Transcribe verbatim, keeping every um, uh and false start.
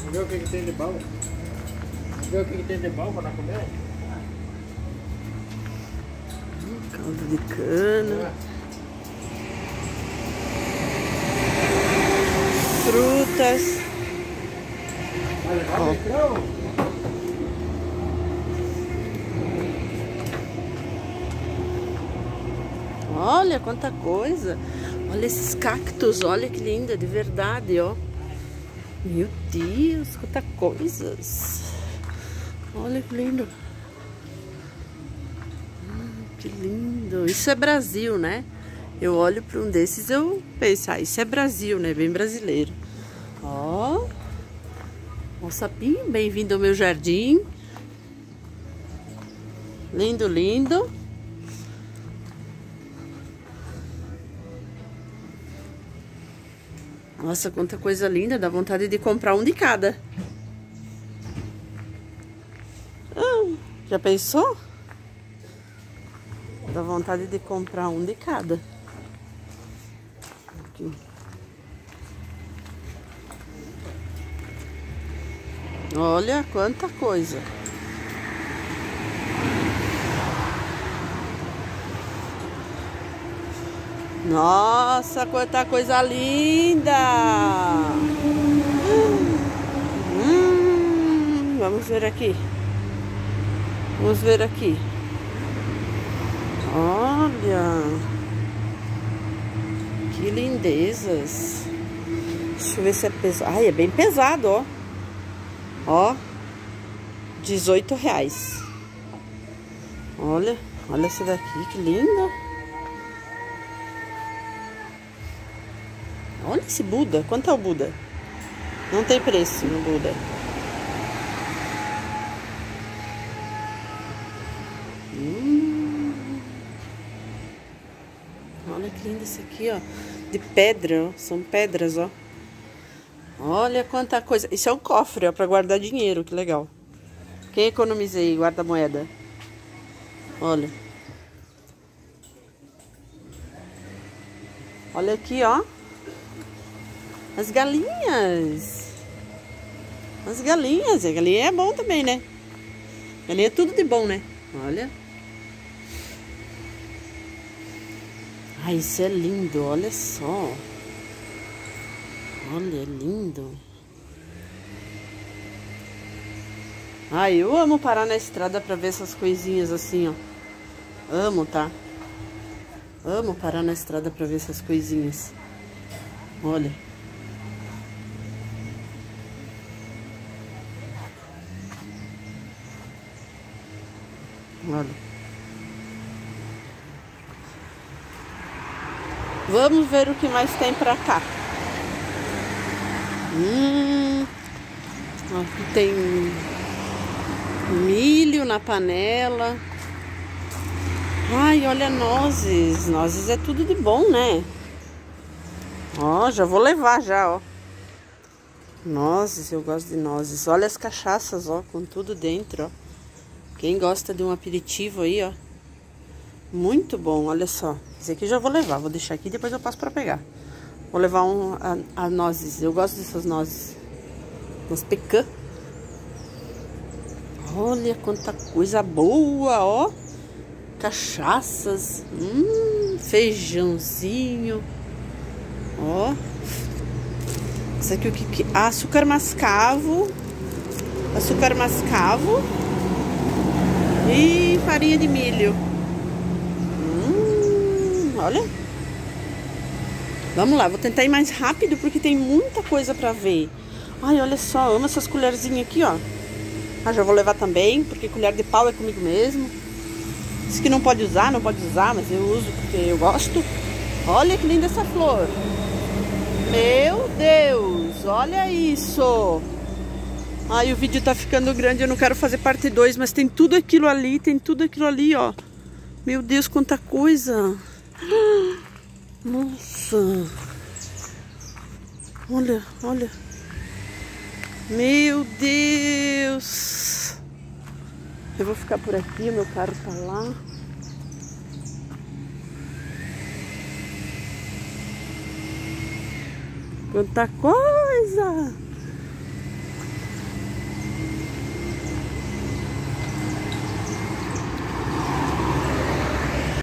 Vamos ver o que, que tem de bom. Vamos ver o que, que tem de bom para comer. Caldo de cana. Frutas. Ó. Olha quanta coisa. Olha esses cactos. Olha que linda, de verdade, ó. Meu Deus, quantas coisas. Olha que lindo. Hum, que lindo. Isso é Brasil, né? Eu olho para um desses, eu penso, ah, isso é Brasil, né? Bem brasileiro. Ó. Ó, sapinho, bem-vindo ao meu jardim. Lindo, lindo. Nossa, quanta coisa linda, dá vontade de comprar um de cada. Ah, já pensou? Dá vontade de comprar um de cada. Aqui. Olha quanta coisa. Nossa, quanta coisa linda! Hum, vamos ver aqui. Vamos ver aqui. Olha! Que lindezas! Deixa eu ver se é pesado. Ai, é bem pesado, ó. Ó, dezoito reais. Olha, olha essa daqui, que linda. Olha esse Buda. Quanto é o Buda? Não tem preço no Buda. Hum. Olha que lindo esse aqui, ó. De pedra, ó. São pedras, ó. Olha quanta coisa. Isso é um cofre, ó, pra guardar dinheiro. Que legal. Quem economizei? Guarda moeda. Olha. Olha aqui, ó. As galinhas. As galinhas. A galinha é bom também, né? Galinha é tudo de bom, né? Olha. Ai, isso é lindo. Olha só. Olha, é lindo. Ai, eu amo parar na estrada pra ver essas coisinhas assim, ó. Amo, tá? Amo parar na estrada pra ver essas coisinhas. Olha. Olha. Vamos ver o que mais tem pra cá. Hum. Aqui tem milho na panela. Ai, olha, nozes. Nozes é tudo de bom, né? Ó, já vou levar já, ó. Nozes, eu gosto de nozes. Olha as cachaças, ó, com tudo dentro, ó. Quem gosta de um aperitivo aí, ó. Muito bom, olha só. Esse aqui eu já vou levar, vou deixar aqui e depois eu passo pra pegar. Vou levar um, a, a nozes, eu gosto dessas nozes. Umas pecan. Olha quanta coisa boa, ó. Cachaças. Hum, feijãozinho. Ó. Isso aqui o que que... Açúcar mascavo. Açúcar mascavo. E farinha de milho. Hum, olha. Vamos lá, vou tentar ir mais rápido porque tem muita coisa pra ver. Ai, olha só, amo essas colherzinhas aqui, ó. Ah, já vou levar também, porque colher de pau é comigo mesmo. Diz que não pode usar, não pode usar, mas eu uso porque eu gosto. Olha que linda essa flor. Meu Deus, olha isso. Ai, o vídeo tá ficando grande, eu não quero fazer parte dois, mas tem tudo aquilo ali, tem tudo aquilo ali, ó. Meu Deus, quanta coisa. Nossa. Olha, olha. Meu Deus. Eu vou ficar por aqui, o meu carro tá lá. Quanta coisa.